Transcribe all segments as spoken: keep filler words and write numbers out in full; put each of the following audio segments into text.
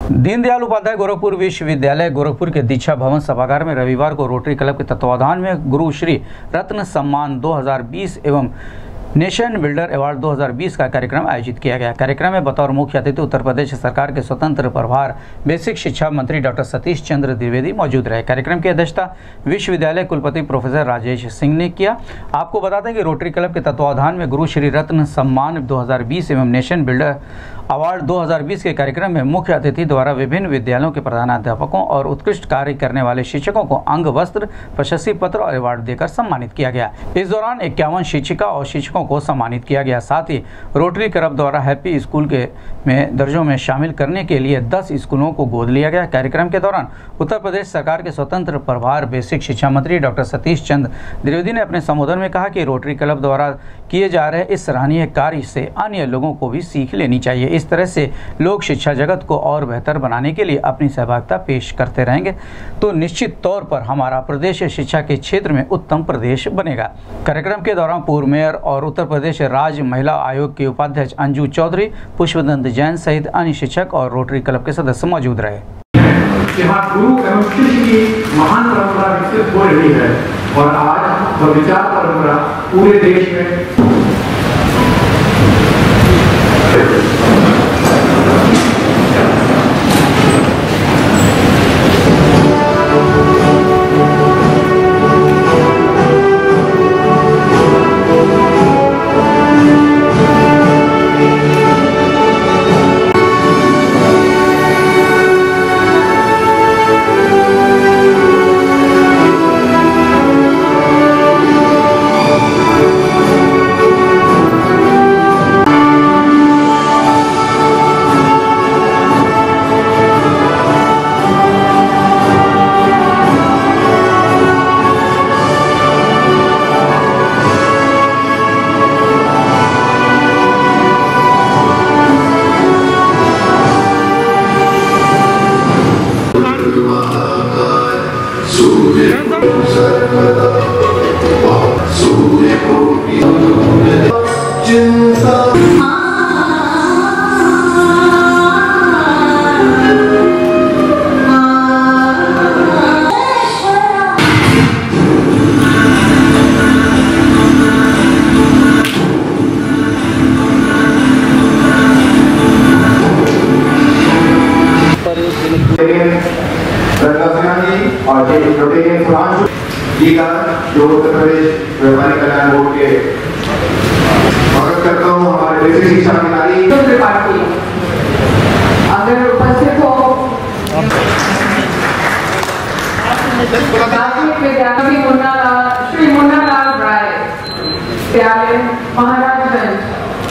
दीनदयाल उपाध्याय गोरखपुर विश्वविद्यालय गोरखपुर के दीक्षा भवन सभागार में रविवार को रोटरी क्लब के तत्वाधान में गुरु श्री रत्न सम्मान दो हज़ार बीस एवं नेशन बिल्डर अवार्ड दो हज़ार बीस का कार्यक्रम आयोजित किया गया। कार्यक्रम में बतौर मुख्य अतिथि उत्तर प्रदेश सरकार के स्वतंत्र प्रभार बेसिक शिक्षा मंत्री डॉक्टर सतीश चंद्र द्विवेदी मौजूद रहे। कार्यक्रम की अध्यक्षता विश्वविद्यालय कुलपति प्रोफेसर राजेश सिंह ने किया। आपको बता दें कि रोटरी क्लब के तत्वाधान में गुरु श्री रत्न सम्मान दो हज़ार बीस एवं नेशन बिल्डर अवार्ड दो हज़ार बीस के कार्यक्रम में मुख्य अतिथि द्वारा विभिन्न विद्यालयों के प्रधानाध्यापकों और उत्कृष्ट कार्य करने वाले शिक्षकों को अंग वस्त्र, प्रशस्ति पत्र और अवार्ड देकर सम्मानित किया गया। इस दौरान इक्यावन शिक्षिका और शिक्षकों को सम्मानित किया गया। साथ ही रोटरी क्लब द्वारा हैप्पी स्कूल के में दर्जों में शामिल करने के लिए दस स्कूलों को गोद लिया गया। कार्यक्रम के दौरान उत्तर प्रदेश सरकार के स्वतंत्र प्रभार बेसिक शिक्षा मंत्री डॉक्टर सतीश चंद्र द्विवेदी ने अपने संबोधन में कहा कि रोटरी क्लब द्वारा किए जा रहे इस सराहनीय कार्य से अन्य लोगों को भी सीख लेनी चाहिए। इस तरह से लोग शिक्षा जगत को और बेहतर बनाने के लिए अपनी सहभागिता पेश करते रहेंगे तो निश्चित तौर पर हमारा प्रदेश शिक्षा के क्षेत्र में उत्तम प्रदेश बनेगा। कार्यक्रम के दौरान पूर्व मेयर और उत्तर प्रदेश राज्य महिला आयोग के उपाध्यक्ष अंजू चौधरी, पुष्पदंत जैन सहित अन्य शिक्षक और रोटरी क्लब के सदस्य मौजूद रहे। गुरु एवं शिष्य की महान परंपरा विकसित हो रही है और आज वह विचार परंपरा पूरे देश में और जी का जो उत्तर प्रदेश व्यापारी कल्याण बोर्ड के स्वागत करता हूँ। हमारे बेसिक शिक्षा अधिकारी अगर उपस्थित हो विद्यार्थी मुन्ना श्री मुन्ना लाल राय प्यारे महाराजगंज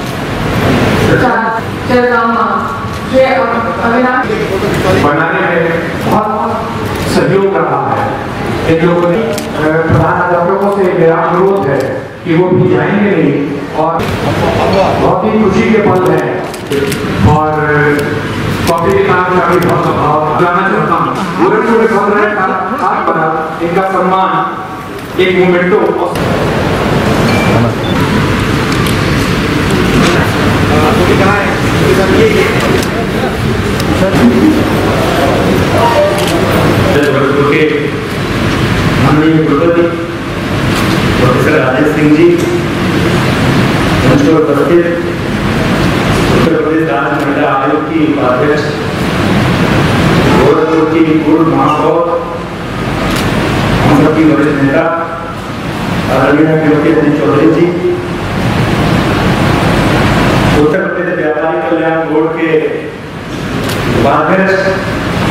चरगामा अविनाश बनाने में बहुत सहयोग रहा है। इन लोगों ने प्रधानाध्यापकों से मेरा अनुरोध है कि वो भी जाएंगे नहीं और बहुत ही खुशी के पल है और कॉफी के काम का भी बहुत अभाव जाना चाहता हूँ। गोरखपुर में बन रहे खास पर इनका सम्मान एक मोमेंटो माननीय कुलपति प्रोफेसर राजेश सिंह जी, उपस्थित उत्तर प्रदेश राज्य महिला आयोग की उपाध्यक्ष, गोरखपुर की पूर्व महापौर, हम सबकी वरिष्ठ नेता आदरणीय अंजू चौधरी जी, उत्तर प्रदेश व्यापारी कल्याण बोर्ड के उपाध्यक्ष,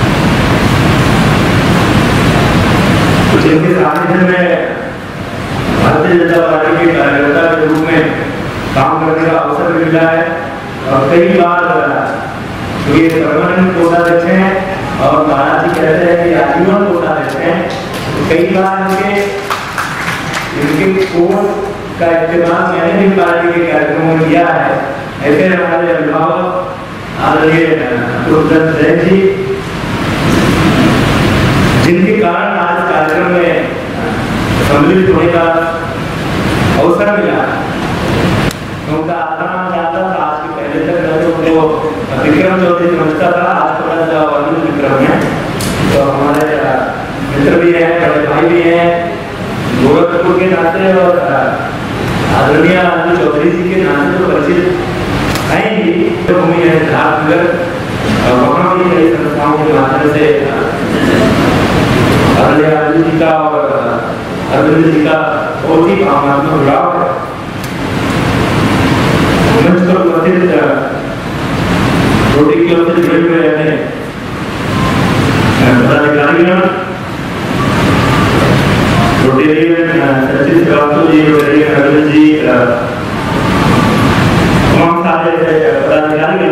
जिनके सानिध्य में भारतीय जनता पार्टी के कार्यकर्ता के रूप में काम करने का अवसर मिला है और कई बार ये परमानेंट कोटा देते हैं और महाराज जी कहते हैं कि आजीवन कोटा देते हैं। तो कई बार इनके इनके कोर्ट का इस्तेमाल मैंने भी पार्टी के कार्यक्रमों में किया है। ऐसे हमारे अभिभावक आदरणीय पुष्पदंत जैन जी, जिनके कारण आज कार्यक्रम में सम्मिलित होने का अवसर मिला। उनका आधार जानता था आज के पहले तक तो विक्रम चौधरी समझता था, आज थोड़ा सा नाते और आदरणीय अनिल चौधरी जी के नाते तो परिचित हैं ही। भूमि है सिद्धार्थनगर, वहाँ भी कई संस्थाओं के माध्यम से आदरणीय अनिल जी का और अरविंद जी का बहुत ही भावनात्मक जुड़ाव है। मंच पर उपस्थित रोटरी क्लब से जुड़े हुए रहने पदाधिकारीगण, रोटेरियन सचिव श्रीवास्तव जी, रोटेरियन अरविंद जी, तमाम सारे पदाधिकारीगण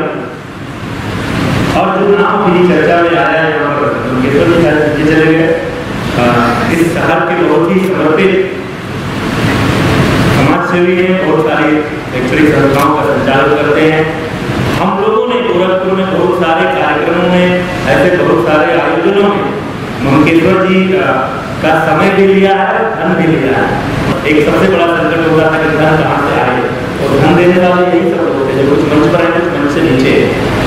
और जो नाम भी चर्चा में आया है यहाँ पर उनके तो चले गए। इस शहर के बहुत ही समर्पित समाज सेवी हैं, बहुत सारी शैक्षणिक संस्थाओं का संचालन करते हैं। हम लोगों ने गोरखपुर में बहुत सारे कार्यक्रमों में, ऐसे बहुत सारे आयोजनों में मंकेश्वर जी का समय भी लिया है, धन भी लिया है। एक सबसे बड़ा संकट होता है कि धन कहाँ से आए, और धन देने वाले यही सब होते हैं जो कुछ मंच पर है, कुछ मंच से नीचे।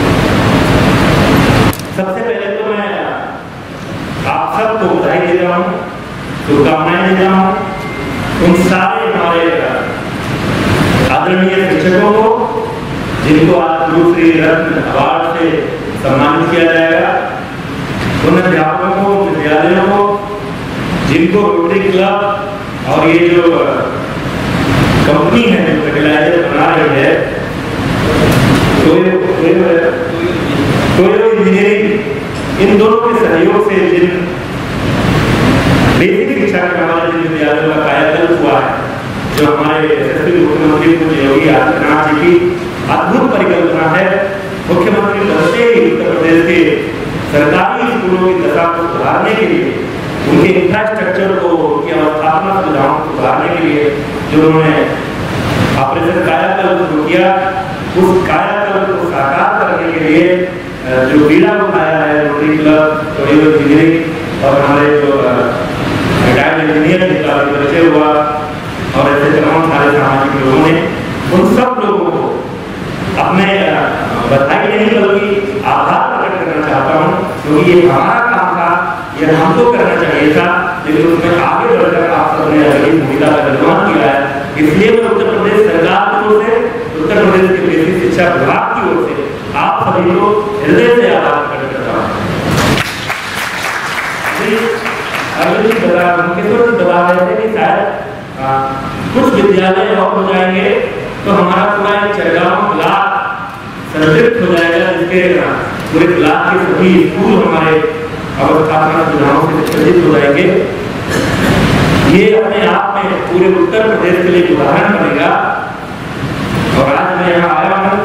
सबसे पहले तो मैं आप सबको बधाई दे रहा हूँ, शुभकामनाएं दे रहा हूँ उन सारे हमारे आदरणीय शिक्षकों को जिनको आज गुरु श्री रत्न अवार्ड से सम्मानित किया जाएगा, उन अध्यापकों को, विद्यालयों को जिनको रोटरी क्लब और ये जो कंपनी है जो फर्टिलाइजर बना रही है टोयो इंजीनियरिंग, इन दोनों के सहयोग से जिन बेसिक शिक्षा के हमारे जिन विद्यालयों का कायाकल्प हुआ है, जो हमारे यशस्वी मुख्यमंत्री पूज्य योगी आदित्यनाथ जी की अद्भुत परिकल्पना है। मुख्यमंत्री बनते ही उत्तर प्रदेश के सरकारी स्कूलों की दशा को सुधारने के लिए, उनके इंफ्रास्ट्रक्चर को, उनकी अवस्थापना सुविधाओं को सुधारने के लिए जो उन्होंने ऑपरेशन कायाकल्प शुरू किया, उस कायाकल्प को साकार करने के लिए जो बीड़ा उठाया है रोटरी क्लब, टोयो इंजीनियरिंग और हमारे जो रिटायर्ड इंजीनियर जिनका परिचय हुआ और ऐसे तमाम सारे सामाजिक लोगों ने, उन सब लोगों को अपने बधाई नहीं बल्कि आभार प्रकट करना चाहता हूँ, क्योंकि ये हमारा काम था, ये हमको करना चाहिए था, लेकिन उसमें आगे बढ़कर आप सबने अगली भूमिका का निर्माण किया है। इसलिए मैं उत्तर प्रदेश सरकार की ओर से, उत्तर प्रदेश के बेसिक शिक्षा विभाग की ओर से आप सभी को हृदय से आभार प्रकट करता हूँ। अरविंद बता रहे थे कि शायद कुछ विद्यालय और हो जाएंगे तो हमारा पूरा एक चरगांव ब्लॉक संतृप्त हो जाएगा, जिसके पूरे ब्लॉक के सभी स्कूल हमारे अवस्थापना सुविधाओं से विकसित हो जाएंगे। ये अपने आप में पूरे उत्तर प्रदेश के लिए उदाहरण बनेगा। और आज मैं यहाँ आया हूँ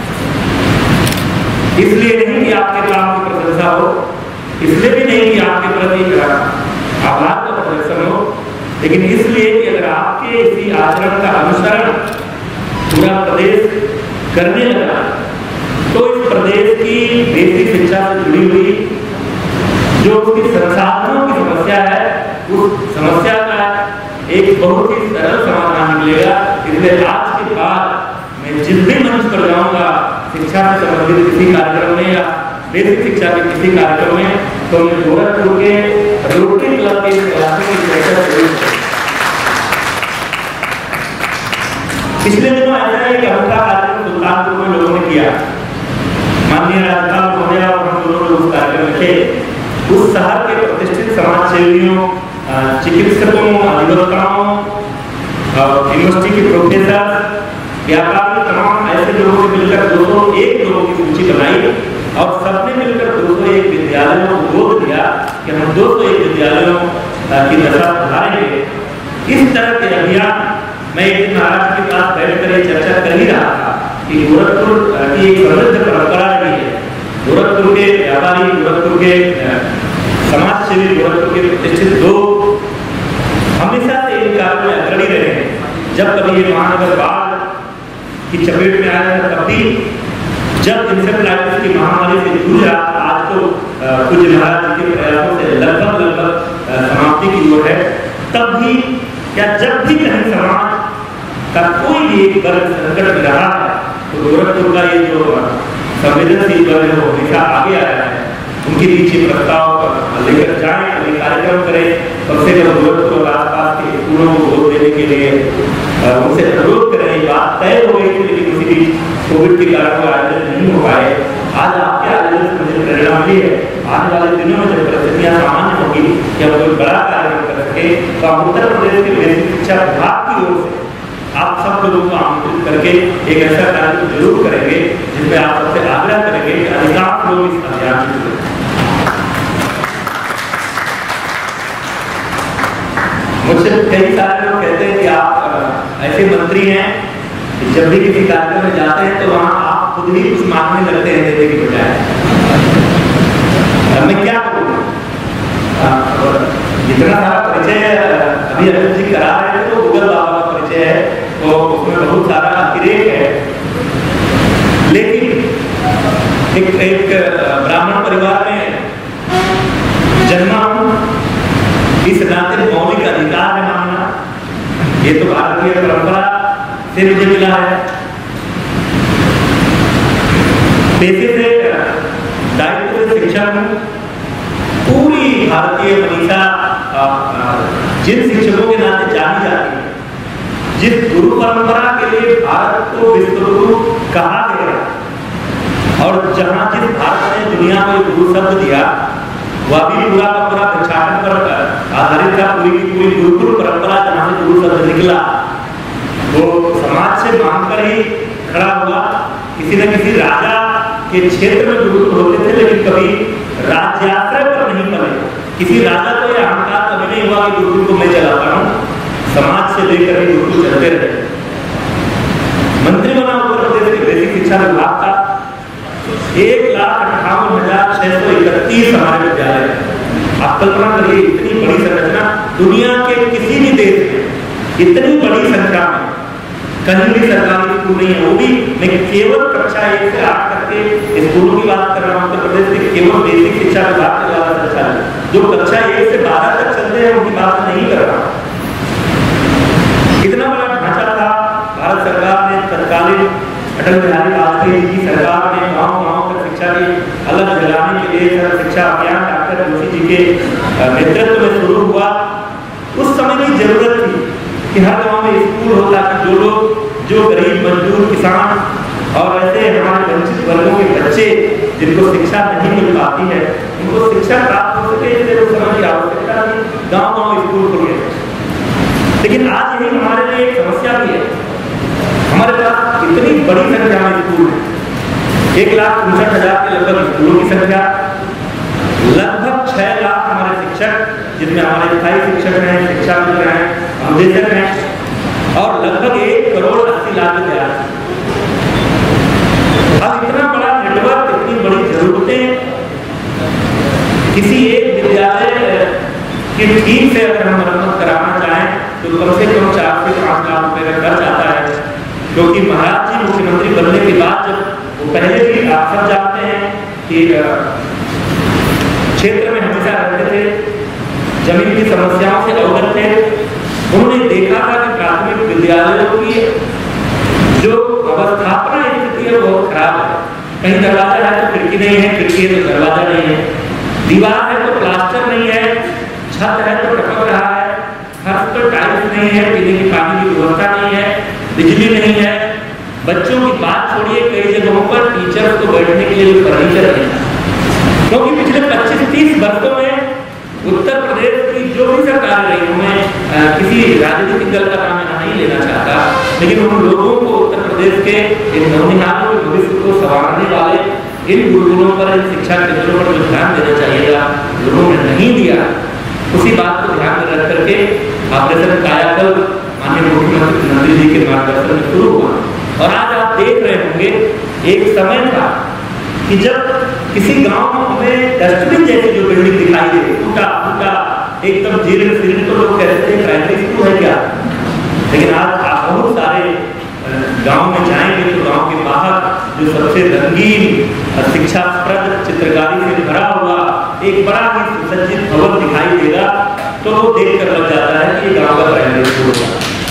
इसलिए नहीं कि आपके काम की प्रशंसा हो, इसलिए भी नहीं कि आपके प्रति आभार का प्रदर्शन हो, लेकिन इसलिए कि अगर आपके इसी आचरण का अनुसरण पूरा प्रदेश करने लगा तो इस प्रदेश की बेसिक शिक्षा से जुड़ी हुई जो उसकी संसाधनों की समस्या है, उस समस्या का एक बहुत ही सरल समाधान मिलेगा। इसलिए आज के बाद मैं जिस भी मंच पर जाऊंगा शिक्षा से संबंधित किसी कार्यक्रम में या बेसिक शिक्षा के किसी कार्यक्रम में, तो मैं गोरखपुर के रोटरी क्लब के क्लासों की चर्चा जरूर करूंगा। पिछले दिनों ऐसा है कि हमका कार्यक्रम सुल्तानपुर में लोगों ने किया, माननीय राज्यपाल महोदय और हम दोनों लोग उस कार्यक्रम में थे। उस शहर के प्रतिष्ठित समाज सेवियों, चिकित्सकों, अधिवक्ताओं, यूनिवर्सिटी के प्रोफेसर, व्यापारी, तमाम ऐसे लोगों से मिलकर दो सौ एक लोगों की सूची बनाई और सबने मिलकर दो सौ एक विद्यालयों को बोध दिया कि हम दो सौ एक विद्यालयों की दशा सुधारेंगे। इस तरह के अभियान मैं एक दिन महाराज के पास बैठकर ये चर्चा कर ही रहा था कि गोरखपुर की एक समृद्ध परंपरा रही है। गोरखपुर के व्यापारी, गोरखपुर के समाज सेवी, गोरखपुर के प्रतिष्ठित लोग हमेशा से इन कार्यों में अग्रणी रहे हैं। जब कभी ये महानगर बाढ़ की चपेट में आया था, तब भी जब इंसेफ्लाइटिस की महामारी से जूझ रहा था, आज तो कुछ महाराज के प्रयासों से लगभग लगभग समाप्ति की ओर है, तब भी या जब भी कहीं समाज का कोई भी एक वर्ग संकट में रहा है तो गोरखपुर का ये जो संवेदनशील वर्ग है वो हमेशा आगे आ रहा है। उनके बीच प्रस्ताव लेकर जाएं, कार्यक्रम करें, कम से कम गोरखपुर और आसपास के स्कूलों को वोट देने के लिए उनसे अनुरोध करें। बात तय हो गई थी, लेकिन उसी बीच कोविड के कारण वो आयोजन नहीं हो पाए। आज आपके आयोजन से मुझे प्रेरणा मिली है। आने वाले दिनों में जब परिस्थितियाँ सामान्य होगी कि हम कोई बड़ा कार्य कर सके, तो हम उत्तर प्रदेश के बेसिक शिक्षा विभाग की ओर से आप सब लोगों को आमंत्रित करके एक ऐसा कार्य जरूर करेंगे जिसमें आप सबसे आग्रह करेंगे कि अधिकांश लोग इस अभियान में जुड़ें। मुझसे कई सारे लोग कहते हैं कि आप ऐसे मंत्री हैं कि जब भी किसी कार्यक्रम में जाते हैं तो वहाँ आप खुद ही कुछ मांगने लगते हैं देने की बजाय। मैं क्या करूँ, जितना सारा परिचय अभी अनिल जी करा रहे थे तो गूगल बाबा का परिचय है, तो उसमें बहुत सारा अतिरेक है। लेकिन एक एक ब्राह्मण परिवार में जन्मा हूँ, इस नाते मौलिक अधिकार है मानना, ये तो भारतीय परंपरा से मुझे मिला है। पेशे से दायित्व से शिक्षक हूँ। पूरी भारतीय मनीषा जिन शिक्षकों के नाते जानी जाती है, जिस गुरु परंपरा के लिए भारत को विश्वगुरु कहा गया और जहाँ जिस भारत ने दुनिया को गुरु शब्द दिया, वह भी पूरा का पूरा भिक्षाटन पर आधारित था। पूरी की पूरी गुरुकुल परंपरा जहाँ से गुरु शब्द निकला, वो समाज से मांग कर ही खड़ा हुआ। किसी न किसी राजा के क्षेत्र में गुरुकुल होते थे, लेकिन कभी राज्याश्रय पर नहीं पड़े। किसी राजा को यह अहंकार कभी नहीं हुआ कि गुरुकुल को मैं चलाता हूँ, समाज से लेकर ही गुरुकुल चलते रहे। मंत्री बना उत्तर प्रदेश के बेसिक शिक्षा विभाग का एक लाख अट्ठावन हजार छह सौ इकतीस हमारे विद्यालय। आप कल्पना करिए, इतनी बड़ी संरचना दुनिया के किसी भी देश में इतनी बड़ी संख्या में कहीं भी सरकारी स्कूल नहीं है। वो भी मैं केवल कक्षा एक से आठ तक के स्कूलों की बात कर रहा हूँ। उत्तर प्रदेश के केवल बेसिक शिक्षा विभाग के द्वारा संचालित जो कक्षा एक से बारह तक चलते हैं, उनकी बात नहीं कर रहा। इतना बड़ा ढांचा था। भारत सरकार ने तत्कालीन अटल बिहारी वाजपेयी जी की सरकार ने गाँव गाँव तक शिक्षा की अलग जलाने के लिए सर्व शिक्षा अभियान डॉक्टर जोशी जी के नेतृत्व में शुरू हुआ। उस समय की जरूरत थी कि हर गांव में स्कूल हो, ताकि जो लोग जो गरीब मजदूर किसान और ऐसे हमारे वंचित वर्गों के बच्चे जिनको शिक्षा नहीं मिल पाती है, उनको शिक्षा प्राप्त हो सके, इसलिए उस समय की आवश्यकता थी। गाँव गाँव स्कूल खुल गए। लेकिन आज यही हमारे लिए एक समस्या भी है। हमारे पास इतनी बड़ी संख्या में स्कूल है, एक लाख उनसठ हजार के लगभग स्कूलों की संख्या, लगभग छह लाख हमारे शिक्षक, जिनमें हमारे स्थायी शिक्षक हैं, शिक्षा मित्र हैं, अनुदेशक हैं, और लगभग एक करोड़ अस्सी लाख विद्यार्थी। अब इतना बड़ा नेटवर्क, इतनी बड़ी जरूरतें, किसी एक विद्यालय की ठीक से अगर हम मरम्मत कराना चाहें तो कम से कम चार से पाँच लाख रुपए का खर्च आता है। क्योंकि महाराज जी मुख्यमंत्री बनने के बाद, जब वो पहले भी आप सब जानते हैं कि क्षेत्र में हमेशा रहते थे, जमीन की समस्याओं से अवगत थे, उन्होंने देखा था कि प्राथमिक विद्यालयों की जो अवस्थापना स्थिति है बहुत खराब है। कहीं दरवाजा है तो खिड़की नहीं है, खिड़की है तो दरवाजा नहीं है, दीवार है तो प्लास्टर नहीं है, छत है तो टपक रहा है, फर्श पर टाइल्स नहीं है, पीने की पानी की व्यवस्था नहीं है, बिजली नहीं है। बच्चों की बात छोड़िए, कई जगहों पर टीचर्स को बैठने के लिए फर्नीचर नहीं है। क्योंकि पिछले पच्चीस तीस वर्षों में उत्तर प्रदेश की जो भी सरकार रही, उन्हें किसी राजनीतिक दल का नाम यहाँ नहीं लेना चाहता, लेकिन उन लोगों को उत्तर प्रदेश के इन नौनिहालों के भविष्य को संवारने वाले इन गुरुकुलों पर, इन शिक्षा केंद्रों पर जो ध्यान देना चाहिए लोगों ने नहीं दिया। उसी बात को ध्यान में रख करके ऑपरेशन कायाकल्प माननीय मुख्यमंत्री जी के मार्गदर्शन में शुरू हुआ। और आज आप देख रहे होंगे, एक समय था कि जब किसी गांव में डस्टबिन जैसी जो बिल्डिंग दिखाई दे, टूटा फूटा एकदम जीर्ण शीर्ण, तो लोग कहते थे प्राइमरी स्कूल है क्या। लेकिन आज आप बहुत सारे गांव में जाएंगे तो गांव के बाहर जो सबसे रंगीन शिक्षाप्रद चित्रकारी से भरा हुआ एक बड़ा ही सुसज्जित भवन दिखाई देगा, तो वो देख कर लग जाता है कि गांव का प्राइमरी स्कूल होगा।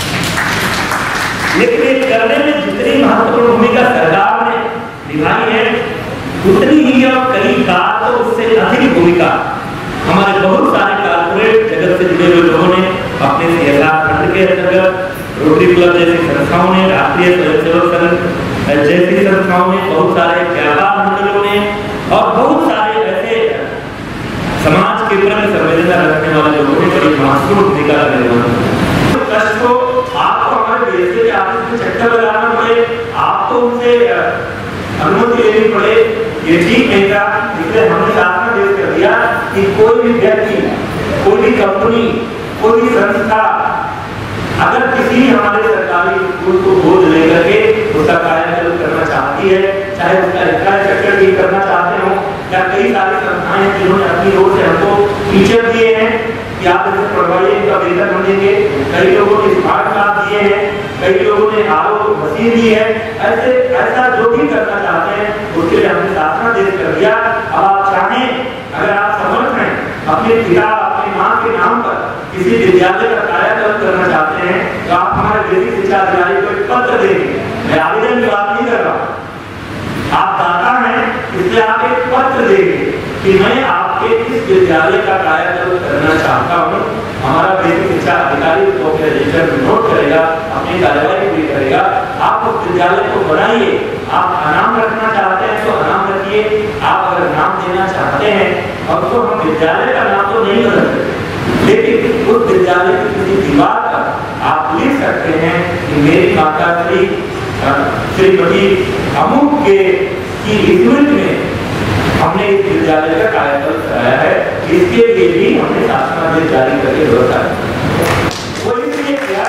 लेकिन ये करने में जितनी महत्वपूर्ण भूमिका सरकार ने निभाई है, उतनी ही और कई बार तो उससे अधिक भूमिका हमारे बहुत सारे कारपोरेट जगत से जुड़े हुए लोगों ने अपने सीएसआर के अंतर्गत रोटरी क्लब जैसी संस्थाओं ने, राष्ट्रीय स्वयंसेवक संघ जैसी संस्थाओं ने, बहुत सारे व्यापार मंडलों ने और बहुत सारे ऐसे समाज के प्रति संवेदना रखने वाले लोगों ने बड़ी महत्वपूर्ण भूमिका का निर्वहन किया। कष्ट को आपको हमारे देश के ऑफिस में चक्कर लगाना पड़े, आपको उनसे अनुमति लेनी पड़े, ये ठीक नहीं था। इसलिए हमने शासन देश कर दिया कि कोई भी व्यक्ति, कोई भी कंपनी, कोई भी संस्था अगर किसी हमारे सरकारी स्कूल को गोद लेकर के उसका कायाकल्प करना चाहती है, चाहे उसका इंफ्रास्ट्रक्चर ठीक करना चाहते हो, या कई सारी संस्थाएं जिन्होंने अपनी ओर से हमको टीचर दिए हैं कि आप इसे पढ़वाइए, इनका वेतन हम देंगे, कई लोगों ने स्मार्ट क्लास दिए हैं, कई लोगों ने आरो मशीन दी है, ऐसे ऐसा जो भी करना चाहते हैं उसके लिए हमने शासन देश कर दिया। अब आप चाहें, अगर आप समर्थ हैं, अपने पिता अपनी माँ के नाम पर किसी विद्यालय का कायाकल्प करना चाहते हैं, तो आप हमारे बेसिक शिक्षा अधिकारी को एक पत्र देंगे। मैं आवेदन की बात नहीं कर रहा हूँ, आप दाता हैं, इसलिए आप एक पत्र देंगे कि मैं आपके इस विद्यालय का कायाकल्प करना चाहता हूँ। हमारा बेसिक शिक्षा अधिकारी उसको अपने रजिस्टर में नोट करेगा, अपनी कार्यवाही पूरी करेगा। आप उस विद्यालय को बनाइए, आप अनाम रखना चाहते हैं तो अनाम रखिए, आप अगर नाम देना चाहते हैं, और तो हम विद्यालय का नाम तो नहीं बदल सकते, लेकिन उस विद्यालय की किसी दीवार पर आप लिख सकते हैं कि मेरी माता श्री श्रीमती अमुक के की स्मृति में हमने इस विद्यालय का कायाकल्प कराया है। इसके लिए भी हमने शासनादेश जारी करके व्यवस्था कोई इसलिए किया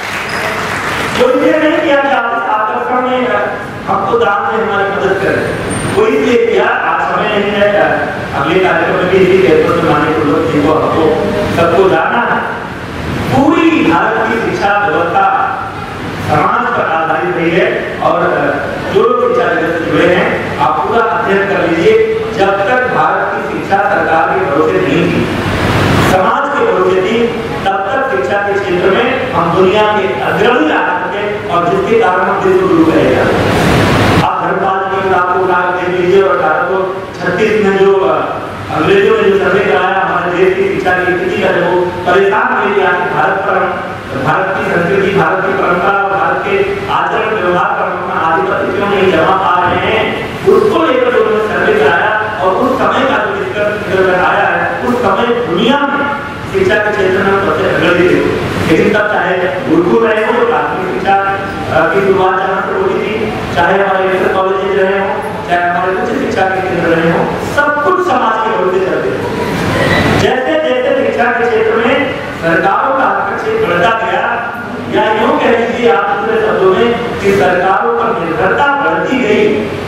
कोई इसलिए नहीं किया कि आप आकर्षण में हमको दान में हमारी मदद करें, कोई इसलिए किया। आज समय नहीं है, अगले कार्यक्रम में भी इसी कहते हैं माननीय कुलपति जी को हमको सबको जाना है। पूरी भारत की शिक्षा व्यवस्था समाज पर आधारित रही है, और जो लोग शिक्षा जगत से जुड़े हैं आप पूरा अध्ययन कर लीजिए। जब तक भारत की शिक्षा सरकार के भरोसे नहीं थी, समाज के भरोसे थी, तब तक शिक्षा के क्षेत्र में हम दुनिया के अग्रणी राष्ट्र थे, और जिसके कारण हम विश्व गुरु कहे जाते हैं। आप धर्मपाल जी की किताब को उठा देख लीजिए, और अठारह सौ छत्तीस में जो अंग्रेजों ने जो सर्वे कराया हमारे देश की शिक्षा की स्थिति का, वो परेशान हुए कि आज भारत पर भारत की संस्कृति, भारत की परंपरा, भारत के आचरण व्यवहार पर अपना आधिपत्य क्यों नहीं जमा पा रहे हैं, उसको लेकर जो उन्होंने सर्वे कराया, और उस समय का जो निष्कर्ष आया है, उस समय दुनिया में शिक्षा के क्षेत्र में सबसे अग्रणी थे। लेकिन तब चाहे गुरुकुल रहे हो, प्राथमिक शिक्षा की शुरुआत जहाँ से होती थी, चाहे हमारे इंटर कॉलेजेस रहे हो, चाहे हमारे उच्च शिक्षा के केंद्र रहे हो, सब कुछ समाज के भरोसे चलते थे। जैसे जैसे शिक्षा के क्षेत्र में सरकारों का हस्तक्षेप बढ़ता गया, या यूँ कह लीजिए आप दूसरे शब्दों में कि सरकारों पर निर्भरता बढ़ती गई,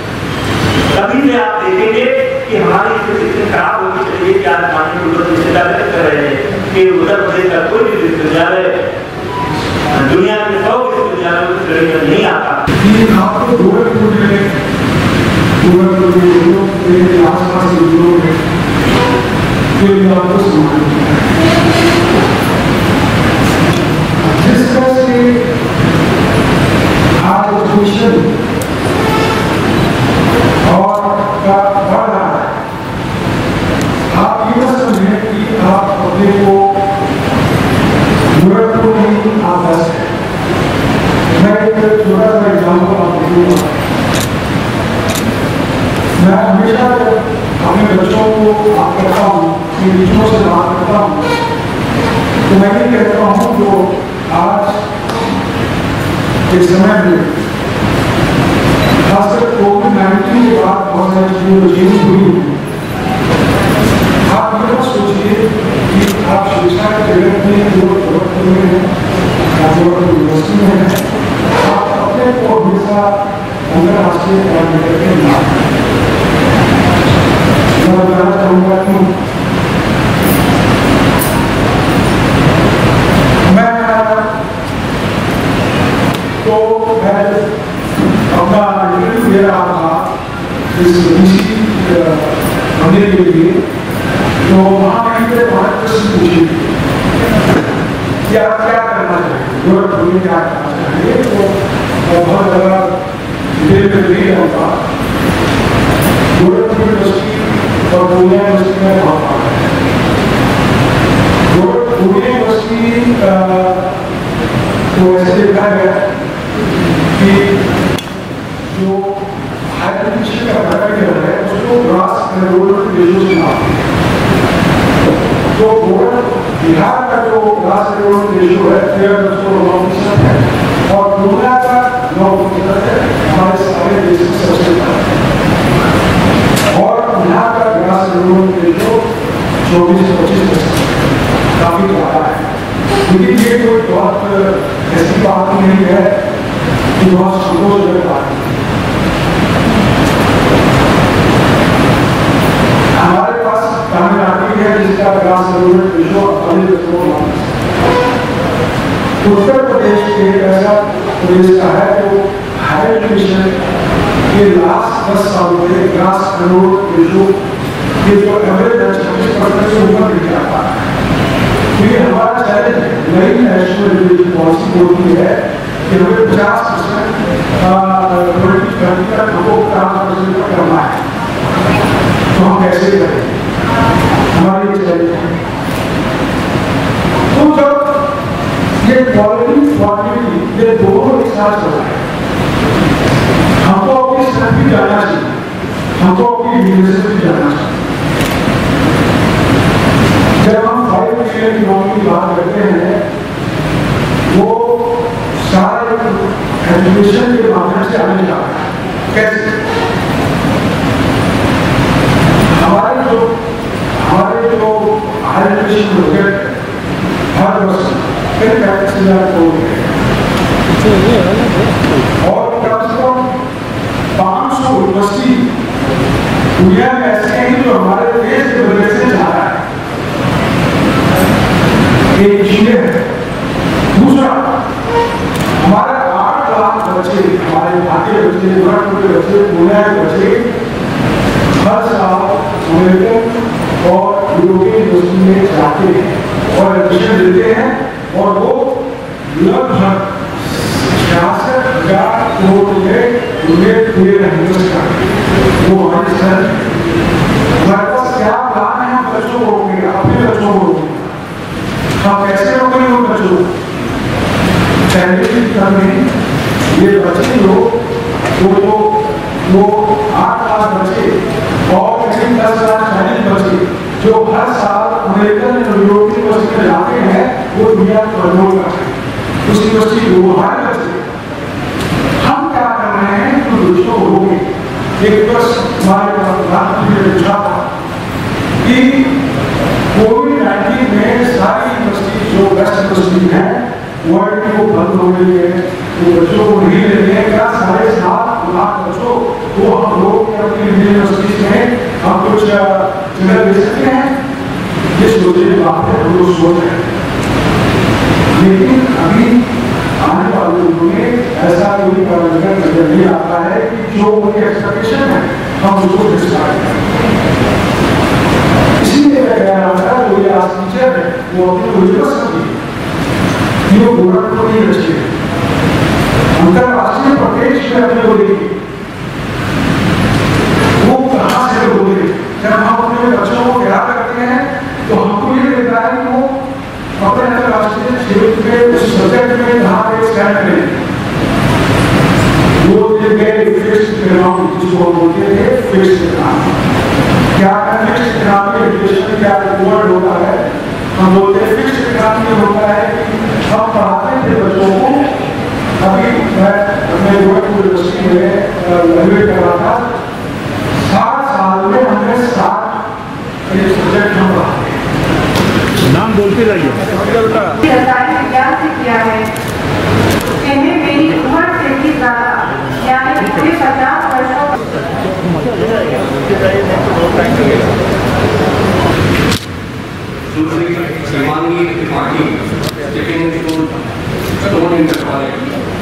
तभी से आप देखेंगे कि हमारी स्थिति इतनी खराब होगी चलिए कि आज माननीय कुलपति विश्वविद्यालय कर रहे हैं कि उत्तर प्रदेश का कोई भी विश्वविद्यालय दुनिया के सौ विश्वविद्यालयों की श्रेणी में नहीं आता। आपको गोरखपुर में गोरखपुर के आसपास के जिलों में जो आपको सुना जिस तरह से आज एजुकेशन और का बढ़ रहा है, आप ये न समझें कि आप अपने को गोरखपुर में आप बस है। मैं एक छोटा सा एग्जाम्पल आपको दूंगा। मैं हमेशा अपने बच्चों को बात करता हूँ, अपने बच्चों से बात करता हूँ, तो मैं ये कहता हूँ जो आज के समय में खासकर कोविड नाइन्टीन के बाद बहुत सारी चीजों को चेंज हुई। आप ये मत सोचिए कि आप शिक्षा के जगत में जो गोरखपुर में है या गोरखपुर यूनिवर्सिटी में है, आप अपने को हमेशा अंतरराष्ट्रीय पैरामीटर के नाम मैं बताना चाहूँगा कि मैं तो मैं अपना इंटरव्यू दे रहा था इस ऋषि होने के लिए, तो वहाँ मैंने पाँच प्रश्न पूछे कि आप क्या करना चाहिए, गोरखपुर में क्या करना चाहिए। तो बहुत ज़्यादा डिटेल में नहीं रहूँगा। गोरखपुर यूनिवर्सिटी और पुणे यूनिवर्सिटी में बहुत फर्क है। गोरखपुर यूनिवर्सिटी जो बिहार का जो ग्रास रूट रेशियो है तेरह दशमलव नौ प्रतिशत है और दुनिया का नौ प्रतिशत है, हमारे सारे देश में सबसे ज्यादा है। और बिहार का ग्रास रूट रेशियो चौबीस पच्चीस प्रतिशत काफी ज्यादा है। लेकिन ये कोई बहुत ऐसी बात नहीं है कि बहुत संतोषजनक बात है। हमारे पास तमिलनाडु है जिसका ग्रास रूट रेशियो अड़तालीस दशमलव नौ, उत्तर प्रदेश के ऐसा प्रदेश का है जो हायर एजुकेशन के लास्ट दस सालों में ग्रास रूट रेशियो के जो एवरेज है छब्बीस परसेंट से ऊपर नहीं जाता है। ये हमारा चैलेंज नई नेशनल एजुकेशन पॉलिसी बोलती है कि हमें पचास परसेंट तक हमको पचास परसेंट तक करना है, तो हम कैसे करें, हमारी चैलेंज है। तो जब ये क्वालिटी क्वांटिटी ये दोनों एक साथ चल रहे हैं, हमको अपनी स्ट्रेंथ भी जानना चाहिए, हमको अपनी वीकनेस भी जानना चाहिए। जब हम फाइव मिलियन इकोनॉमी की बात करते हैं वो सारे एजुकेशन के माध्यम से आने जा रहा है। कैसे? हमारे जो हमारे जो हायर एजुकेशन प्रोजेक्ट हर वर्ष कई पैंतीस हजार करोड़ है और कम से कम पाँच सौ यूनिवर्सिटी दुनिया में ऐसे हैं जो हमारे देश के बजट से जा रहा है। एक चीज है। दूसरा, हमारे आठ लाख बच्चे, हमारे भारतीय बच्चे, गोरखपुर के बच्चे, पुणे के बच्चे हर साल अमेरिकन और यूरोपीय यूनिवर्सिटी में जाते हैं और एडमिशन लेते हैं और वो लगभग छियासठ हजार करोड़ रुपए उन्हें पूरे रहने से वो हमारे सर हमारे पास क्या प्लान है, हम बच्चों को रोकेंगे, अपने बच्चों को रोकेंगे। हम कैसे रोकेंगे उन बच्चों को? पहले की में ये बच्चे लोग वो जो वो आठ लाख बच्चे और करीब दस लाख चालीस बच्चे जो हर साल अमेरिकन और यूरोपीय यूनिवर्सिटी में जाते हैं वो दुनिया को कंट्रोल करते हैं। उस यूनिवर्सिटी वो हमारे बच्चे हम क्या कर रहे हैं तो बच्चों को रोके। एक वर्ष हमारे प्रधानमंत्री ने पूछा था कि कोविड नाइन्टीन में सारी यूनिवर्सिटी जो बेस्ट यूनिवर्सिटी है वर्ल्ड की वो बंद हो गई है, वो बच्चों को नहीं ले रहे हैं। क्या साढ़े सात लाख बच्चों को हम लोग अपनी यूनिवर्सिटी में हम कुछ जगह दे सकते हैं? ये सोचने की बात है, हम लोग सोच रहे हैं। लेकिन अभी आने वाले लोगों में ऐसा कोई परिवर्तन नजर नहीं आता है कि जो उनकी एक्सपेक्टेशन है हम उसको डिस्कार्ड करें। इसीलिए मैं कह रहा था जो ये आज टीचर है वो अपनी यूनिवर्स समझिए, ये गोरखपुर नहीं बच्चे अंतरराष्ट्रीय प्रदेश में अपने को देखिए वो कहाँ से बोले। जब हम अपने बच्चों को तैयार करते हैं तो हमको ये लगता है कि वो अपने अंतरराष्ट्रीय क्षेत्र में उस सब्जेक्ट में कहाँ पे स्टैंड करें। वो फिक्स्ड ग्राउंड जिसको बोलते थे फिक्स्ड ग्राउंड, क्या फिक्स्ड ग्राउंड एजुकेशन क्या वर्ड होता है? हम बोलते हैं फिक्स्ड ग्राउंड में होता है कि हम पढ़ाते थे बच्चों को। अभी मैं अपने गोरखपुर यूनिवर्सिटी में ग्रेजुएट कर रहा था, सात साल में हमने सात सब्जेक्ट हम पढ़ाते हैं। नाम बोलते जाइए। सरकारी विज्ञान से किया है, इन्हें मेरी उम्र से भी ज्यादा यानी पूरे पचास वर्षों Shivangi Tripathi stepping school stone inter college.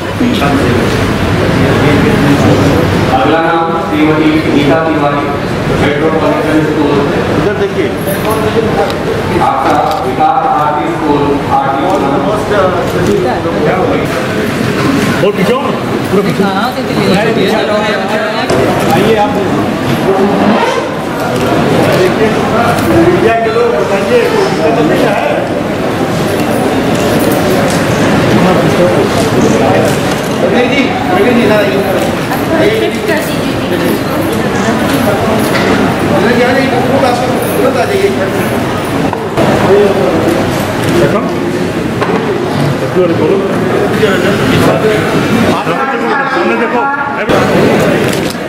अगला नाम श्रीमती नीता तिवारी मेट्रोपॉलिटन स्कूल। इधर देखिए आपका विकास आरती स्कूल आरती और पीछे आइए आप के लोग बताइए तो नहीं है। जी जी देखो बोलो सामने देखो